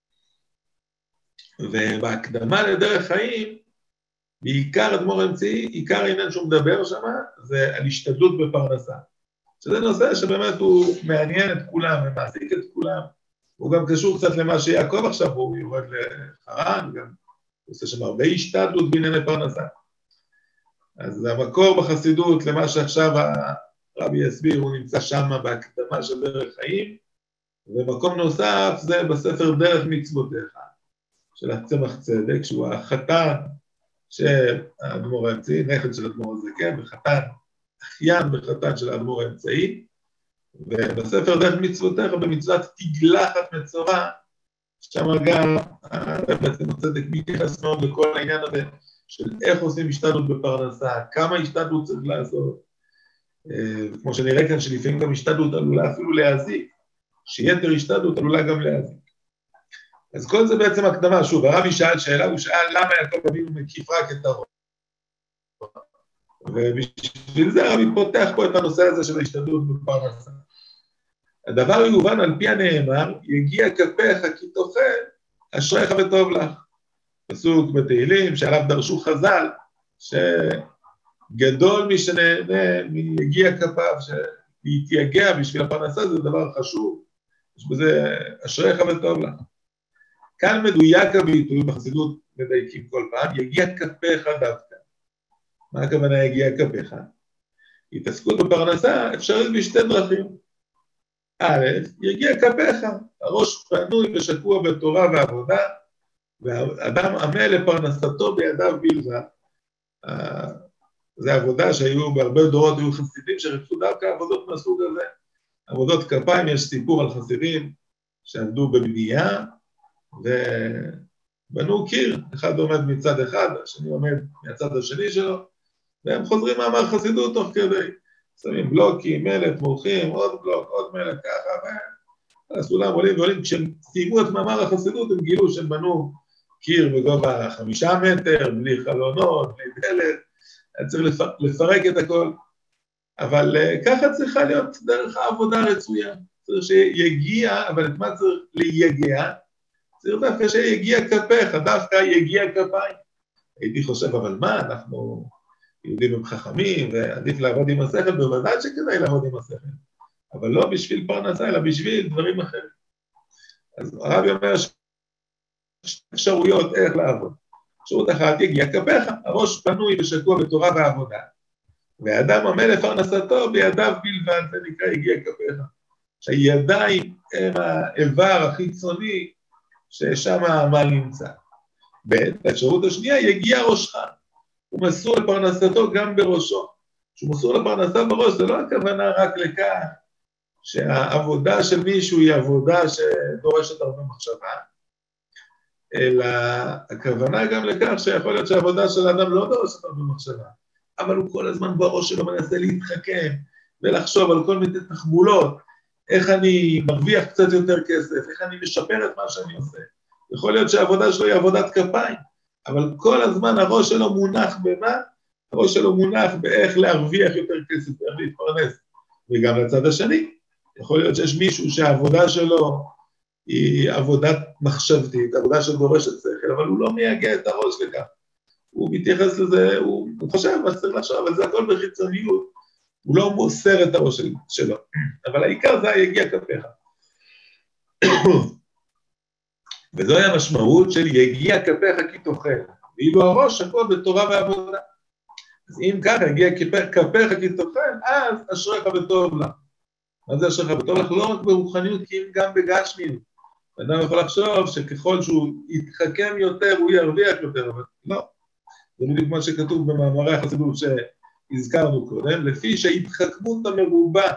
Speaker 1: ובהקדמה לדרך חיים, בעיקר אדמו"ר האמצעי, עיקר העניין שהוא מדבר שם, זה על השתדלות בפרנסה. שזה נושא שבאמת הוא מעניין את כולם, ומעסיק את כולם, הוא גם קשור קצת למה שיעקב עכשיו, הוא יורד לחרן, גם עושה שם הרבה השתדלות בענייני פרנסה. אז המקור בחסידות למה שעכשיו הרבי יסביר, הוא נמצא שם בהקדמה של דרך חיים, ומקום נוסף זה בספר דרך מצוותיך, של הצמח צדק, שהוא החתן של האדמו"ר האמצעי, נכד של האדמו"ר הזקן, וחתן, אחיין וחתן של האדמו"ר האמצעי, ובספר דרך מצוותיך, במצוות תגלחת מצורע, שם גם בעצם הצדק מתייחס מאוד לכל העניין הזה, של איך עושים השתדלות בפרנסה, כמה השתדלות צריך לעשות, כמו שנראה כאן שלפעמים גם השתדלות עלולה אפילו להזיק, שיתר השתדלות עלולה גם להזיק. אז כל זה בעצם הקדמה. שוב, הרבי שאל שאלה, הוא שאל למה יעקב אבינו מקיף רק את הראש. ובשביל זה הרבי פותח פה את הנושא הזה של ההשתדלות בפרנסה. הדבר יובן על פי הנאמר, יגיע כפיך כי תאכל, אשריך וטוב לך. פסוק בתהילים שעליו דרשו חז"ל, שגדול מי שנהנה מיגיע כפיו, להתייגע בשביל הפרנסה זה דבר חשוב, יש בזה אשריך וטוב לך. כאן מדויק הביטוי, בחסידות מדייקים כל פעם, יגיע כפיך דווקא. מה הכוונה יגיע כפיך? התעסקות בפרנסה אפשרית בשתי דרכים. א', יגיע כפיך, הראש פנוי ושקוע בתורה ועבודה, והאדם עמל לפרנסתו בידיו בלבד. זו עבודה שהיו בהרבה דורות, היו חסידים שרצו דווקא עבודות מהסוג הזה. עבודות כפיים, יש סיפור על חסידים שעבדו בבנייה, ובנו קיר, אחד עומד מצד אחד, השני עומד מהצד השני שלו, והם חוזרים מאמר חסידות תוך כדי, שמים בלוקים, מלט, מורחים, עוד בלוק, עוד מלט, ככה, והסולם עולים ועולים, כשהם סיימו את מאמר החסידות, הם גילו שהם בנו קיר בגובה 5 מטר, בלי חלונות, בלי דלת, צריך לפרק את הכל, אבל ככה צריכה להיות דרך העבודה הרצויה, צריך שיגיע, אבל את מה צריך להיגע? צריך דווקא שיגיע כפיך, דווקא יגיע כפיים. הייתי חושב, אבל מה, אנחנו יהודים הם חכמים, ועדיף לעבוד עם השכל, בוודאי שכדאי לעבוד עם השכל, אבל לא בשביל פרנסה, אלא בשביל דברים אחרים. אז הרבי אומר אפשרויות איך לעבוד. אפשרות אחת, יגיע כפיך, הראש פנוי ושקוע בתורה ועבודה, והאדם עמל לפרנסתו בידיו בלבד, זה נקרא יגיע כפיך. שהידיים הם האיבר החיצוני ששם העמל נמצא. באפשרות השנייה, יגיע ראשך, הוא מסור לפרנסתו גם בראשו. כשהוא מסור לפרנסה בראש, זה לא הכוונה רק לכך שהעבודה של מישהו היא עבודה שדורשת הרבה מחשבה, אלא הכוונה גם לכך שיכול להיות שהעבודה של האדם לא דורשת הרבה מחשבה, אבל הוא כל הזמן בראש שלו מנסה להתחכם ולחשוב על כל מיני תחבולות, איך אני מרוויח קצת יותר כסף, איך אני משפר את מה שאני עושה. יכול להיות שהעבודה שלו היא עבודת כפיים, אבל כל הזמן הראש שלו מונח במה? הראש שלו מונח באיך להרוויח יותר כסף, איך להתפרנס. וגם לצד השני, יכול להיות שיש מישהו שהעבודה שלו היא עבודת מחשבתית, עבודה שדורשת שכל, אבל הוא לא מייגע את הראש לכך. הוא מתייחס לזה, הוא חושב מה שצריך לחשוב, אבל זה הכל בחיצוניות. הוא לא מוסר את הראש שלו. אבל העיקר זה יגיע כפיך. וזוהי המשמעות של יגיע כפיך כי תאכל. ואילו הראש שקוע בתורה ועבודה. אז אם ככה יגיע כפיך כי תאכל, אז אשריך וטוב לך. מה זה אשריך וטוב לך? לא רק ברוחניות, כי אם גם בגשמיות. אדם יכול לחשוב שככל שהוא יתחכם יותר, הוא ירוויח יותר, אבל לא. זה בדיוק מה שכתוב במאמרי החסידות שהזכרנו קודם, לפי שההתחכמות המרובה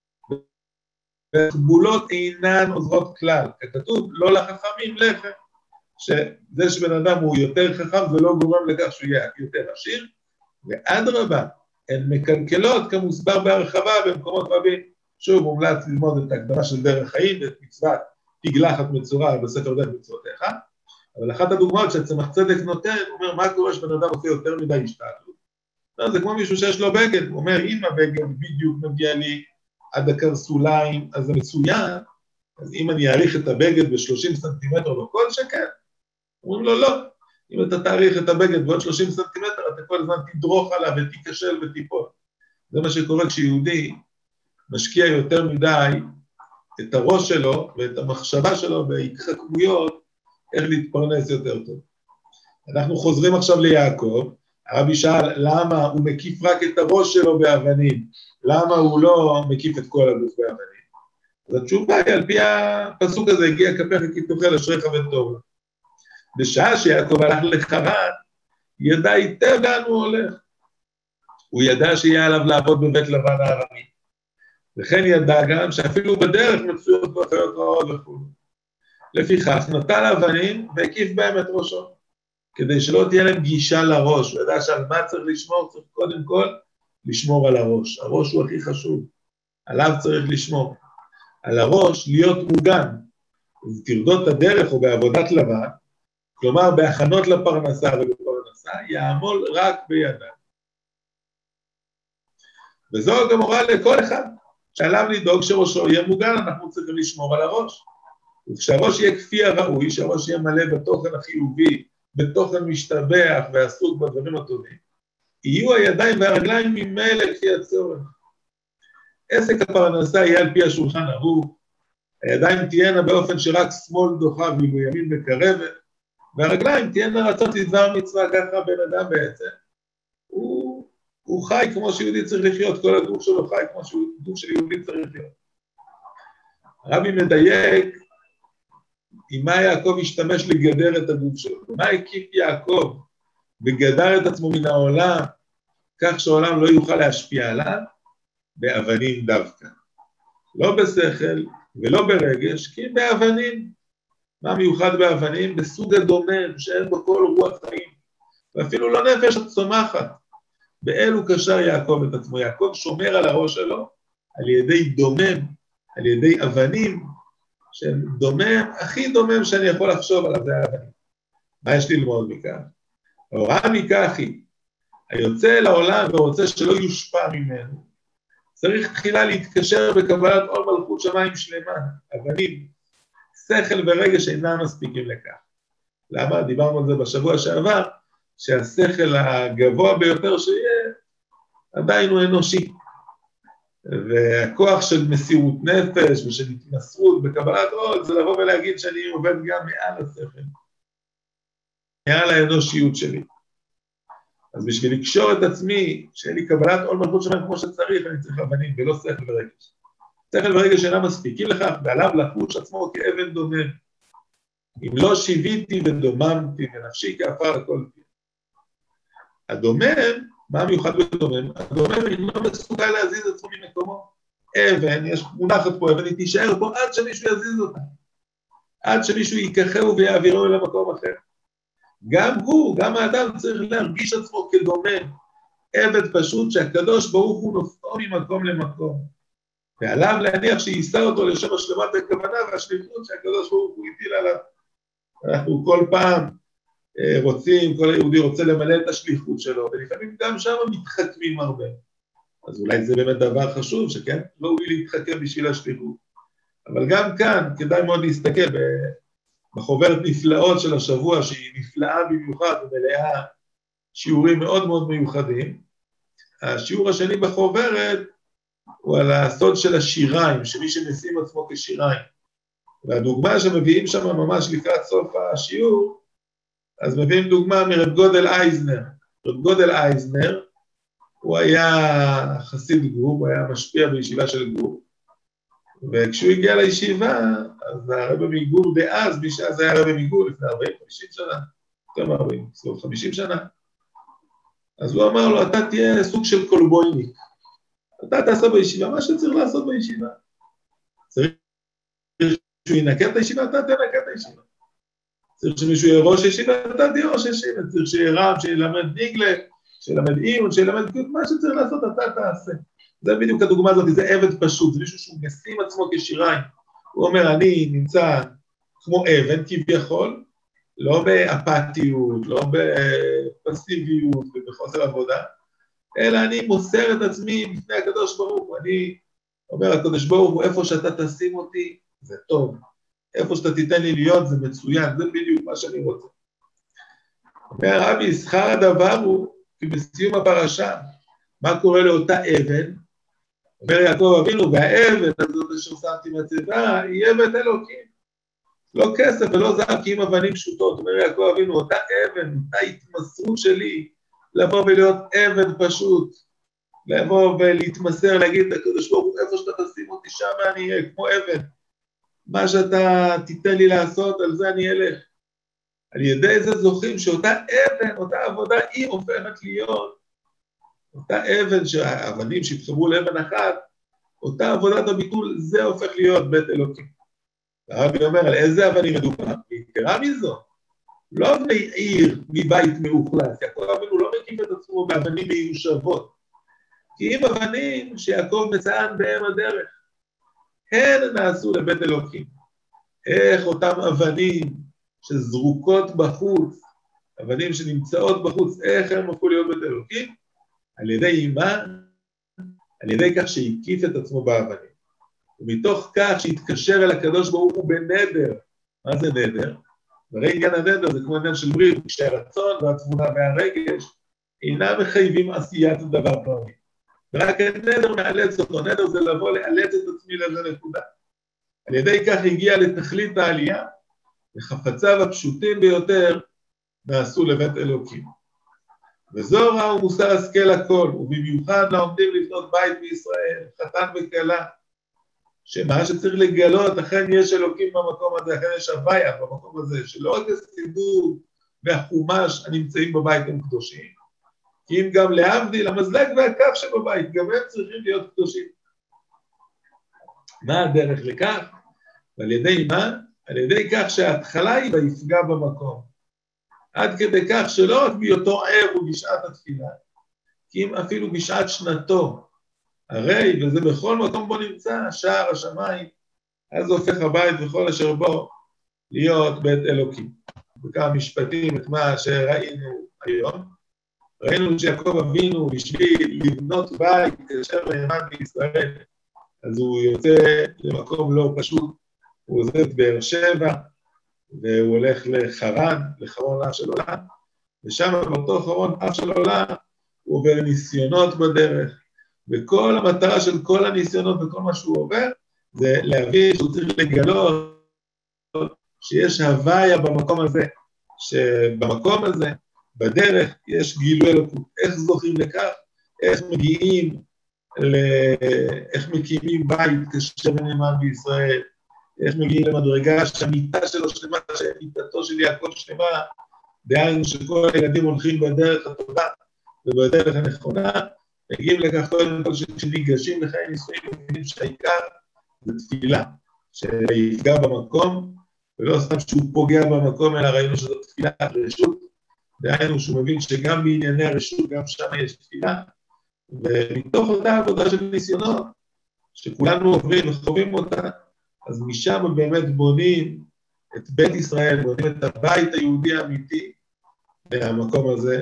Speaker 1: ותחבולות אינן עוזרות כלל. כתוב, לא לחכמים לחם, שזה שבן אדם הוא יותר חכם, זה לא גורם לכך שהוא יהיה יותר עשיר, ואדרבה, הן מקלקלות כמוסבר בהרחבה במקומות רבים. שוב, מומלץ ללמוד את ההקדמה של דרך חיים, ואת מצוות תגלחת מצורע בספר דרך מצוותיך, אבל אחת הדוגמאות שהצמח צדק נותן, הוא אומר, מה קורה שבן אדם עושה יותר מדי השתעלות? זה כמו מישהו שיש לו בגד, הוא אומר, אם הבגד בדיוק מגיע לי עד הקרסוליים, אז זה מצוין, אז אם אני אעריך את הבגד ב-30 סנטימטר או כל שכן, אומרים לו, לא, אם אתה תאריך את הבגד בעוד 30 סנטימטר, אתה כל הזמן תדרוך עליו ותיכשל ותיפול. זה מה שקורה כשיהודי משקיע יותר מדי את הראש שלו ואת המחשבה שלו בהתחכמויות, איך להתפרנס יותר טוב. אנחנו חוזרים עכשיו ליעקב, הרבי שאל למה הוא מקיף רק את הראש שלו באבנים, למה הוא לא מקיף את כל הגוף באבנים. אז התשובה היא, על פי הפסוק הזה, הגיע כפיך כי תאכל אשריך וטוב. בשעה שיעקב הלך לחרן, ידע היטב לאן הוא הולך. הוא ידע שיהיה עליו לעבוד בבית לבן הארמי. וכן ידע גם שאפילו בדרך מצויות בו חיות רעות וכו'. לפיכך נטל אבנים והקיף בהם את ראשו, כדי שלא תהיה להם גישה לראש. הוא ידע שעל מה צריך לשמור? צריך קודם כל לשמור על הראש. הראש הוא הכי חשוב, עליו צריך לשמור. על הראש להיות מוגן, ובטרדות הדרך או בעבודת לבן, כלומר בהכנות לפרנסה ובפרנסה, יעמול רק בידיו. וזו גם הוראה לכל אחד, שעליו לדאוג שראשו יהיה מוגן, אנחנו צריכים לשמור על הראש. וכשהראש יהיה כפי הראוי, שהראש יהיה מלא בתוכן החיובי, בתוכן משתבח ועסוק בדברים הטובים, יהיו הידיים והרגליים ממילא כפי הצורך. עסק הפרנסה יהיה על פי השולחן ערוך, הידיים תהיינה באופן שרק שמאל דוחה ואילו ימין מקרבת, והרגליים תהיינה רצות לדבר מצווה, ככה בן אדם בעצם. הוא חי כמו שיהודי צריך לחיות, כל הגוף שלו חי כמו שגוף של יהודי צריך לחיות. הרבי מדייק, עם מה יעקב השתמש לגדר את הגוף שלו, מה הקיף יעקב וגדר את עצמו מן העולם, כך שהעולם לא יוכל להשפיע עליו, באבנים דווקא. לא בשכל ולא ברגש, כי באבנים. מה מיוחד באבנים? בסוג הדומם, שאין בו כל רוח חיים, ואפילו לא נפש צומחת. באלו קשר יעקב את עצמו. יעקב שומר על הראש שלו, על ידי דומם, על ידי אבנים, שהם דומם, הכי דומם שאני יכול לחשוב עליו, זה האבנים. מה יש ללמוד מכך? ההוראה מכך היא, היוצא אל העולם ורוצה שלא יושפע ממנו, צריך תחילה להתקשר בקבלת עול מלכות שמיים שלמה, אבנים, שכל ורגש אינם מספיקים לכך. למה? דיברנו על זה בשבוע שעבר, שהשכל הגבוה ביותר שיהיה, עדיין הוא אנושי. והכוח של מסירות נפש ושל התמסרות בקבלת עול, זה לבוא ולהגיד שאני עובד גם מעל השכל, מעל האנושיות שלי. אז בשביל לקשור את עצמי, שאין לי קבלת עול מלכות שמיים כמו שצריך, אני צריך אבנים ולא שכל ורגש. שכל ורגש אינם מספיקים לכך, ועליו לחוש עצמו כאבן דומם. אם לא שיוויתי ודוממתי, ונפשי כעפר הכל תהיה. הדומם, מה המיוחד בדומם? הדומם אינו מסוגל להזיז עצמו ממקומו. אבן, יש מונחת פה, אבן היא תישאר פה עד שמישהו יזיז אותה. עד שמישהו ייקחהו ויעבירו למקום אחר. גם הוא, גם האדם צריך להרגיש עצמו כדומם, עבד פשוט שהקדוש ברוך הוא נופלו ממקום למקום, ועליו להניח שיישא אותו לשם השלמת הכוונה והשליחות שהקדוש ברוך הוא הטיל עליו. אנחנו כל פעם רוצים, כל היהודי רוצה למלא את השליחות שלו, ולפעמים גם שם מתחכמים הרבה. אז אולי זה באמת דבר חשוב, שכן, לא הוא להתחכם בשביל השליחות. אבל גם כאן כדאי מאוד להסתכל בחוברת נפלאות של השבוע, שהיא נפלאה במיוחד ומלאה שיעורים מאוד מאוד מיוחדים. השיעור השני בחוברת הוא על הסוד של השיריים, שמי שמשים עצמו כשיריים. והדוגמה שמביאים שם ממש לקראת סוף השיעור, אז מביאים דוגמה מרב גודל אייזנר. רב גודל אייזנר, הוא היה חסיד גור, הוא היה משפיע בישיבה של גור, וכשהוא הגיע לישיבה, אז הרב מגור דאז, מי שאז היה הרב מגור לפני 40-50 שנה, יותר מ-40, 50 שנה, אז הוא אמר לו, אתה תהיה סוג של קולבויניק, אתה תעשה בישיבה מה שצריך לעשות בישיבה. צריך שהוא ינקה את הישיבה, אתה תנקה את הישיבה. צריך שמישהו יהיה ראש ישיבה, אתה תהיה ראש ישיבה. צריך שיהיה רב, שילמד ניגלה, שילמד אימון, שילמד מה שצריך לעשות, אתה תעשה. זה בדיוק הדוגמה הזאת, זה עבד פשוט, זה מישהו שהוא משים עצמו כשיריים. הוא אומר, אני נמצא כמו עבד כביכול, לא באפתיות, לא בפסיביות ובחוסר עבודה, אלא אני מוסר את עצמי בפני הקדוש ברוך הוא. אני אומר, הקדוש ברוך הוא, איפה שאתה תשים אותי, זה טוב. איפה שאתה תיתן לי להיות, זה מצוין. זה בדיוק מה שאני רוצה. אומר רבי, שכר הדבר הוא, כי בסיום הפרשה, מה קורה לאותה אבן? אומר יעקב אבינו, והאבן הזאת אשר שמתי מצבה, היא אבן אלוקים. לא כסף ולא זהב, כי אם אבנים פשוטות. אומר יעקב אבינו, אותה אבן, אותה התמסרות שלי, לבוא ולהיות אבן פשוט, לבוא ולהתמסר, להגיד, הקדוש ברוך הוא, איפה שאתה תשים אותי שם אני אהיה, כמו אבן. מה שאתה תיתן לי לעשות, על זה אני אלך. על ידי זה זוכים שאותה אבן, אותה עבודה, היא הופכת להיות, אותה אבן שהאבנים שהתחברו לאבן אחת, אותה עבודת הביטול, זה הופך להיות בית אלוקים. הרבי אומר, על איזה אבנים מדובר? יקרה מזו. לא אבני עיר מבית מאוכלס, יעקב אבינו לא מקים את עצמו באבנים מיושבות, כי אם אבנים שיעקב מצאן בהם הדרך, הן נעשו לבית אלוקים. איך אותם אבנים שזרוקות בחוץ, אבנים שנמצאות בחוץ, איך הם הפכו להיות בית אלוקים? על ידי אימן, על ידי כך שהקיף את עצמו באבנים. ומתוך כך שהתקשר אל הקדוש ברוך הוא בנדר. מה זה נדר? הרי עניין הנדר זה כמו עניין של ברית, כשהרצון והתבונה והרגש אינם מחייבים עשיית דבר פרמי. ורק הנדר מאלץ אותו, נדר זה לבוא לאלץ את עצמי לזה נקודה. על ידי כך הגיע לתכלית העלייה, וחפציו הפשוטים ביותר נעשו לבית אלוקים. וזוהר הוא מוסר השכל הכל, ובמיוחד לעומדים לבנות בית בישראל, חתן וכלה, שמה שצריך לגלות, אכן יש אלוקים במקום הזה, אכן יש הוויה במקום הזה, שלא רק הסידור והחומש הנמצאים בבית הם קדושים, כי אם גם להבדיל, המזלג והכף שבבית, גם הם צריכים להיות קדושים. מה הדרך לכך? ועל ידי מה? על ידי כך שההתחלה היא ויפגע במקום. עד כדי כך שלא רק בהיותו ער ובשעת התפילה, כי אם אפילו בשעת שנתו, הרי, וזה בכל מקום בו נמצא, שער השמיים, אז הופך הבית וכל אשר בו להיות בית אלוקים. בכמה משפטים את מה שראינו היום, ראינו שיעקב אבינו בשביל לבנות בית כאשר נאמן בישראל, אז הוא יוצא למקום לא פשוט, הוא עוזב את באר שבע, והוא הולך לחרן, לחרון אף של עולם, ושם באותו חרון אף של עולם, הוא עובר ניסיונות בדרך, וכל המטרה של כל הניסיונות וכל מה שהוא עובר, זה להבין שהוא צריך לגלות שיש הוויה במקום הזה, שבמקום הזה, בדרך, יש גילוי אלוקות. איך זוכים לכך? איך מגיעים, איך מקימים בית כאשר נאמן בישראל, איך מגיעים למדרגה שהמיטה שלו שלמה, שהמיטתו של יעקב שלמה, דהיינו שכל הילדים הולכים בדרך הטובה ובדרך הנכונה, מגיעים לכך קודם כל שניגשים לחיי נישואים, ומבינים שהעיקר זה תפילה, שיפגע במקום, ולא סתם שהוא פוגע במקום, אלא ראינו שזו תפילה רשות, דהיינו שהוא מבין שגם בענייני הרשות, גם שם יש תפילה, ומתוך אותה עבודה של ניסיונות, שכולנו עוברים וחווים אותה, אז משם באמת בונים את בית ישראל, בונים את הבית היהודי האמיתי, מהמקום הזה,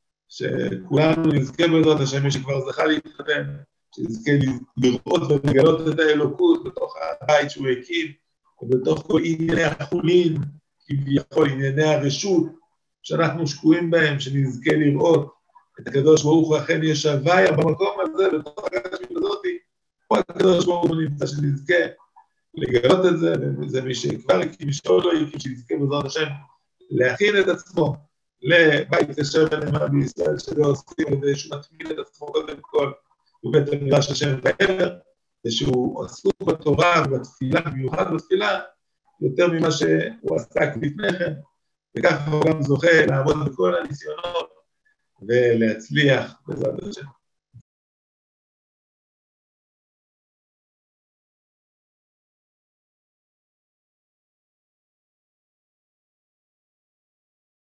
Speaker 1: שכולנו נזכה בעזרת השם, מי שכבר זכה להתחתן, שנזכה לראות ולגלות את האלוקות בתוך הבית שהוא הקים, ובתוך כל ענייני החולין, כביכול ענייני הרשות, שאנחנו שקועים בהם, שנזכה לראות את הקדוש ברוך הוא, אכן יש הוויה במקום הזה, בתוך הגשמיות הזאת, פה הקדוש ברוך הוא נמצא, שנזכה לגלות את זה, וזה מי שכבר הקים, מי שעוד לא הקים, שנזכה בעזרת השם, להכין את עצמו, לבית אשר ונאמן בישראל, שזה עושים כדי שהוא מתמיד את עצמו קודם כל, בבית המדרש השם בעבר, ושהוא עסוק בתורה ובתפילה, במיוחד בתפילה, יותר ממה שהוא עסק לפני כן, וכך הוא גם זוכה לעמוד בכל הניסיונות, ולהצליח בעזרת השם.